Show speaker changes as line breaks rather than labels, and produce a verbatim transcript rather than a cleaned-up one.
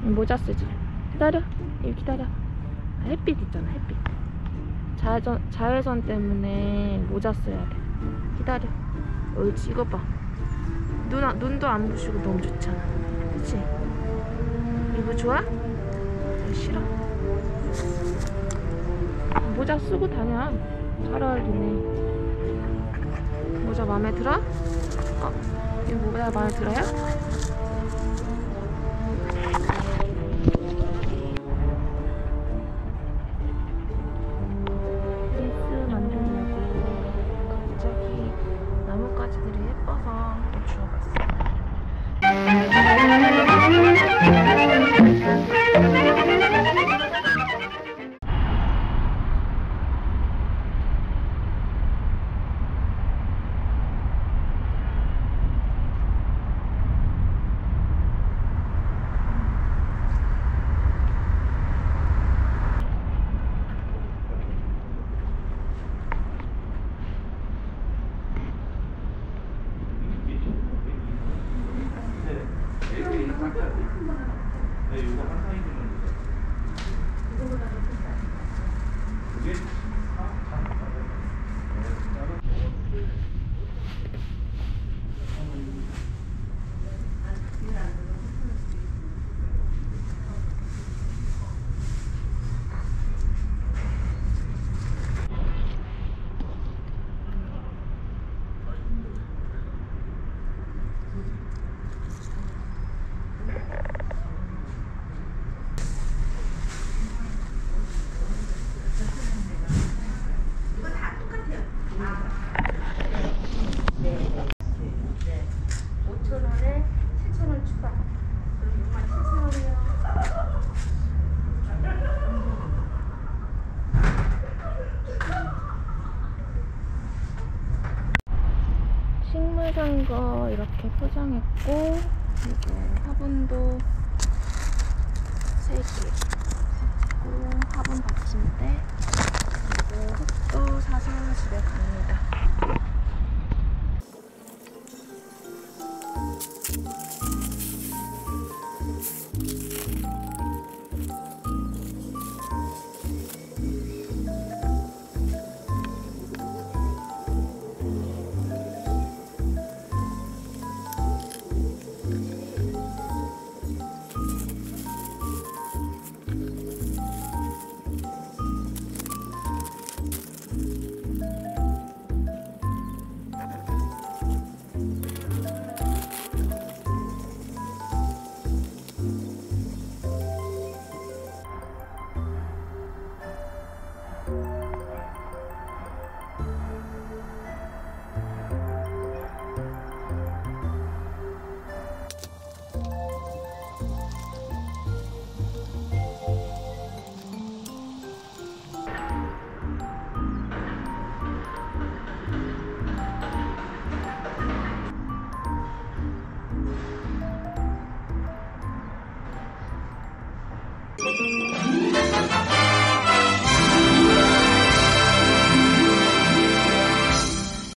모자 쓰지. 기다려. 이 기다려. 아, 햇빛 있잖아, 햇빛. 자외선, 자외선 때문에 모자 써야 돼. 기다려. 옳지, 이거 봐. 눈, 눈도 안 부시고 너무 좋잖아. 그치? 이거 좋아? 싫어? 모자 쓰고 다녀. 잘 어울리네. 모자 마음에 들어? 어? 이 모자 마음에 들어요? 식물 산 거 이렇게 포장했고, 그리고 화분도 세 개, 그리고 화분 받침대, 그리고 흙도 사서 집에 갑니다.